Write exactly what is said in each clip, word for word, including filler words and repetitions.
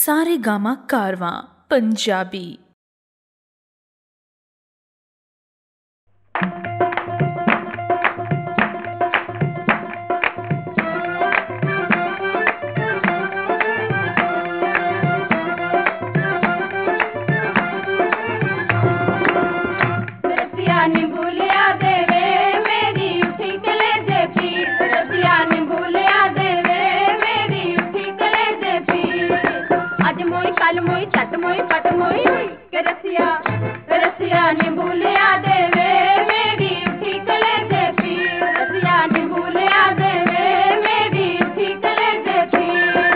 सारे गामा कारवां पंजाबी। कल मोई चट मोई पट मोई के रसिया रसिया नींबू लिया देवे मेरी उठी कलेजे पी रसिया नींबू लिया देवे मेरी उठी कलेजे पी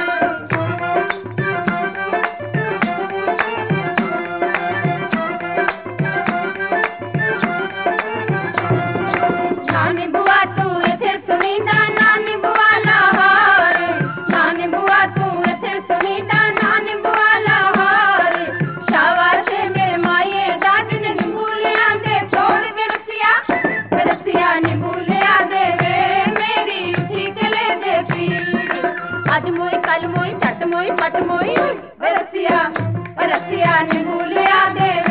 नानी बुआ तू इथे सुनींदा नानी बुआ लाहौर नानी बुआ तू इथे सुनींदा नानी बुआ आज मोई कल मोई चट मोई पट मोई रसिया रसिया नींबू लिया देवे